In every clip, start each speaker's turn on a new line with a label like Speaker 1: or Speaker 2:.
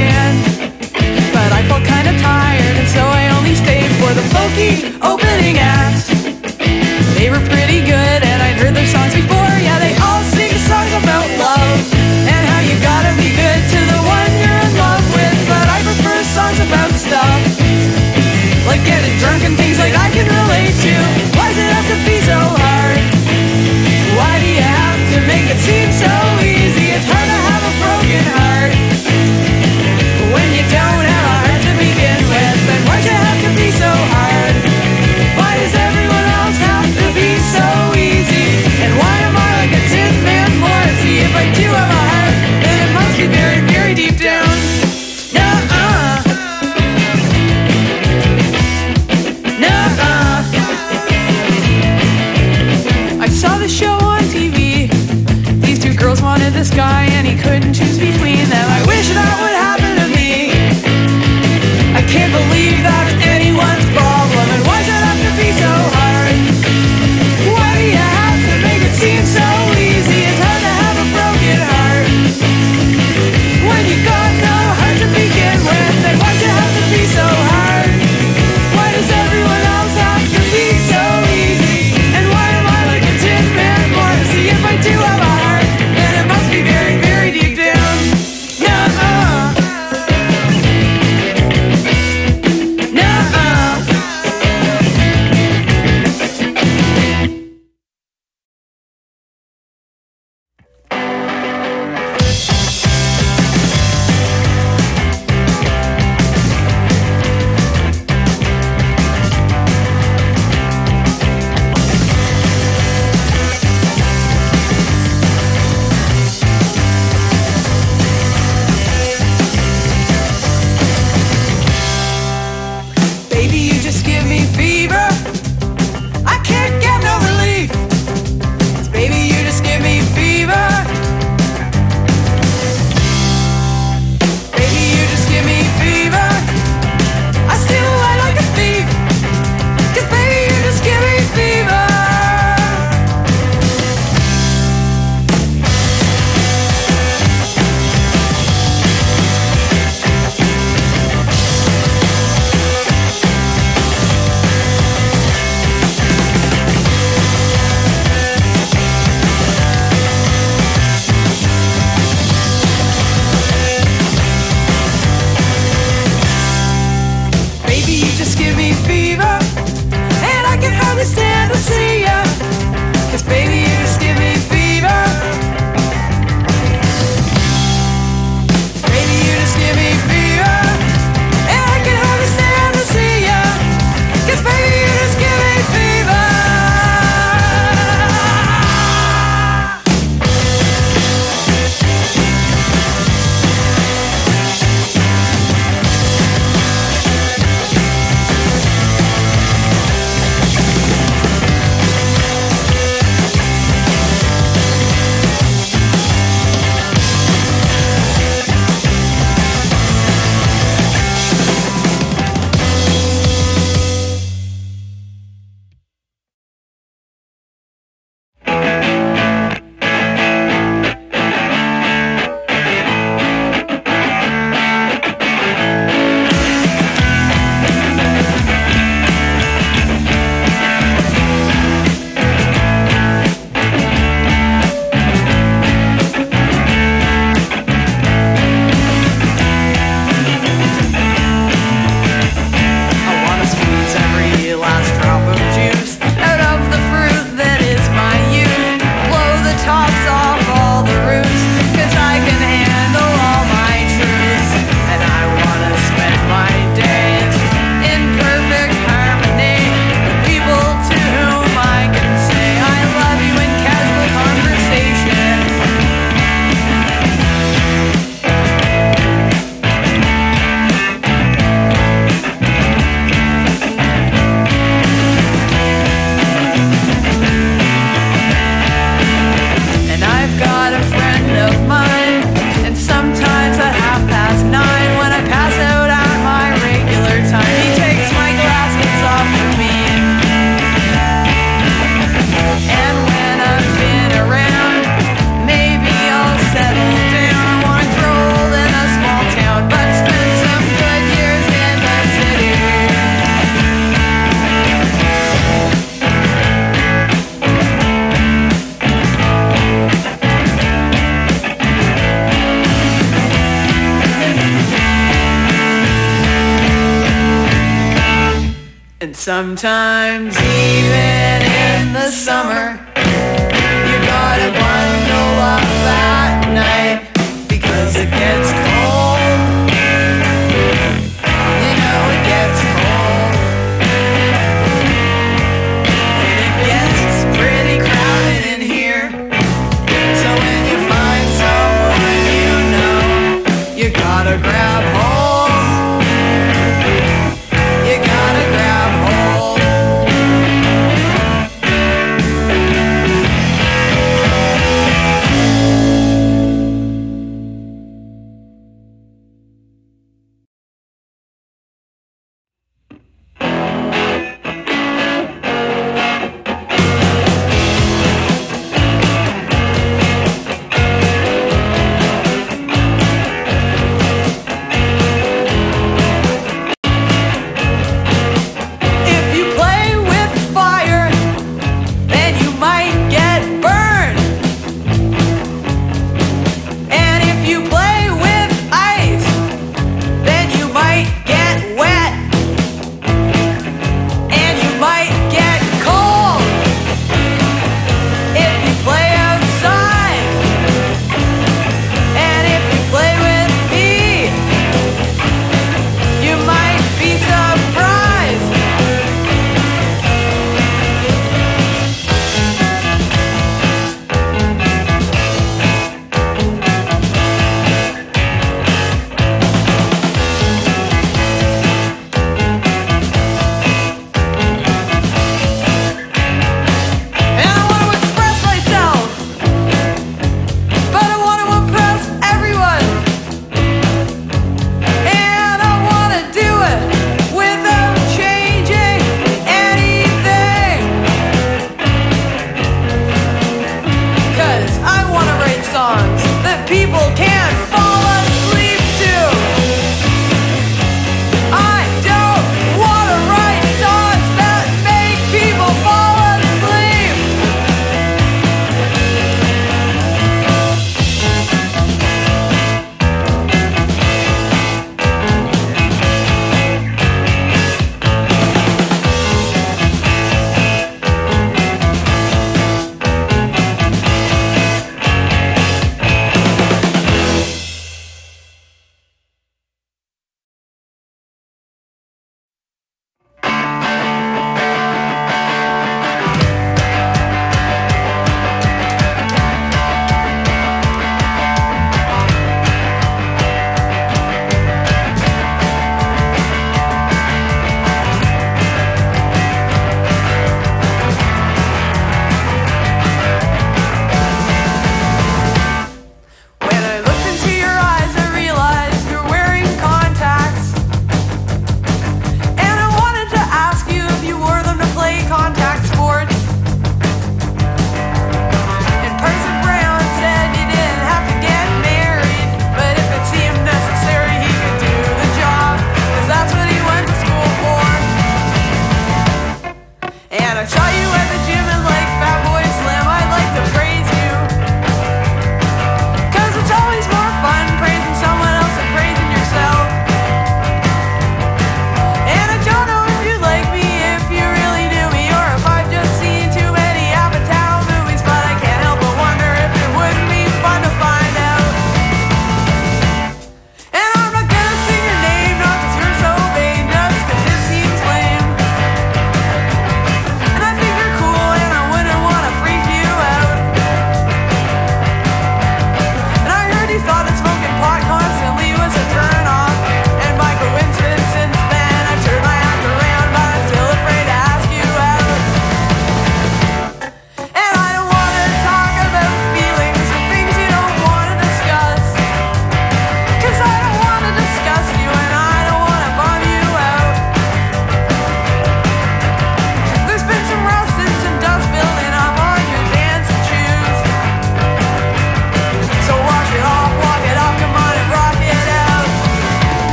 Speaker 1: band. But I felt kinda tired, and so I only stayed for the folky opening act. They were pretty good, and I'd heard their songs before. Yeah, they all sing songs about love and how you gotta be good to the one you're in love with. But I prefer songs about stuff like getting drunk and things like I can relate to. Why does it have to be so hard? Why do you have to make it seem so easy? It's hard to have a broken heart when you don't have a heart to begin with. And why'd you have to be so hard? Why does everyone else have to be so easy? And sometimes even in the summer, you gotta bundle up that night because it gets cold. You know it gets cold. And it gets pretty crowded in here. So when you find someone you know, you gotta grab hold. You gotta grab hold.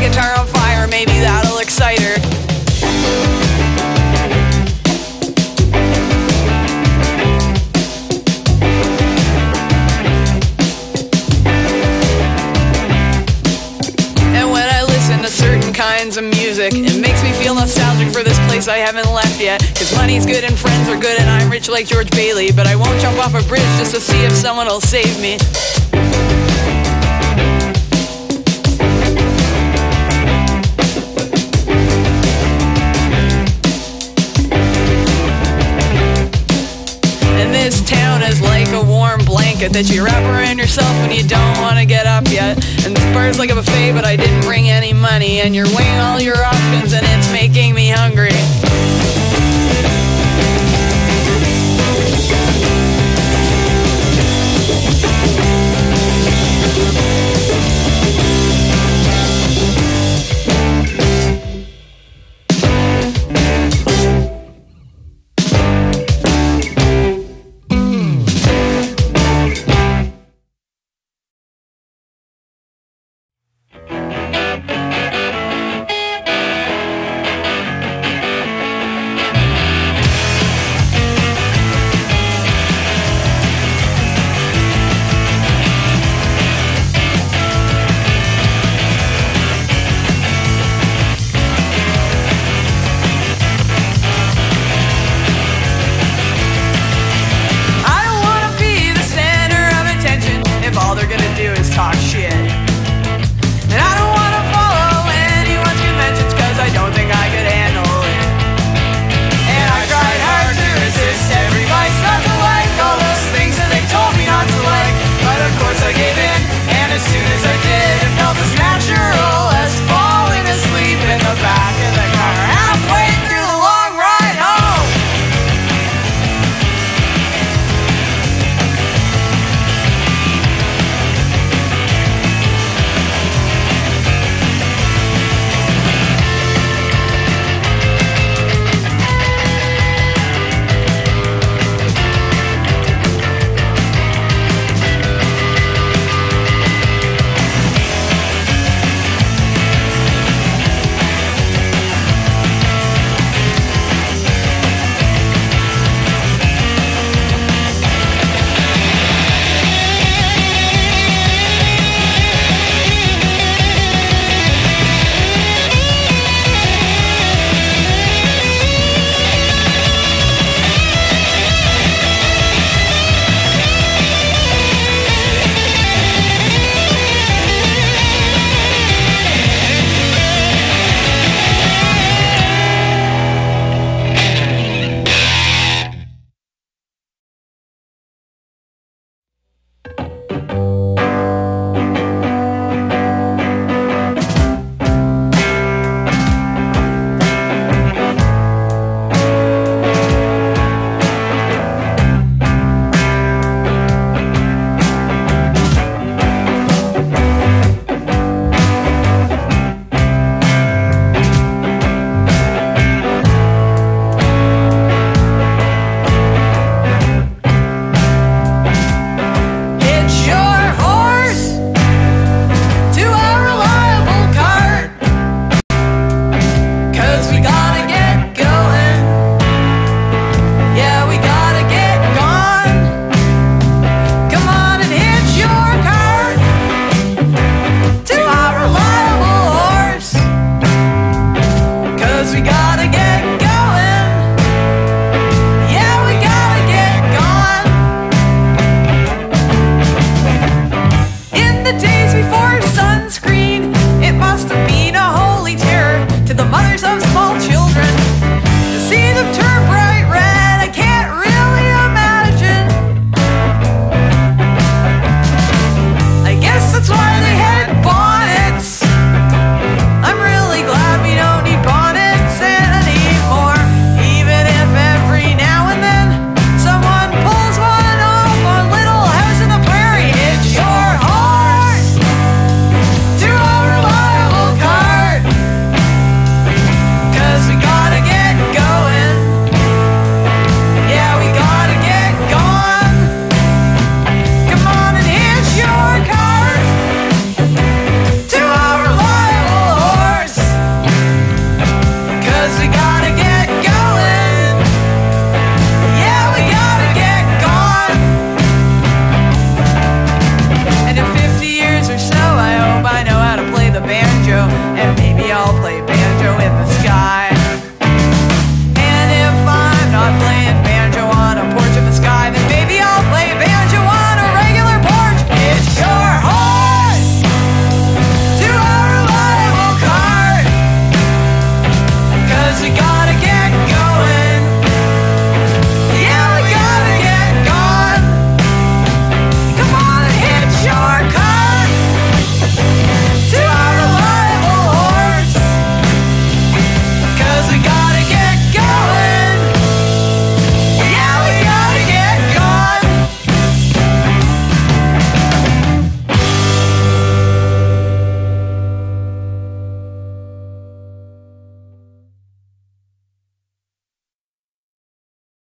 Speaker 1: guitar on fire, maybe that'll excite her. And when I listen to certain kinds of music, it makes me feel nostalgic for this place I haven't left yet. Cause money's good and friends are good and I'm rich like George Bailey, but I won't jump off a bridge just to see if someone will save me. And this town is like a warm blanket that you wrap around yourself when you don't want to get up yet. And this bar's like a buffet, but I didn't bring any money, and you're weighing all your options and it's making me hungry.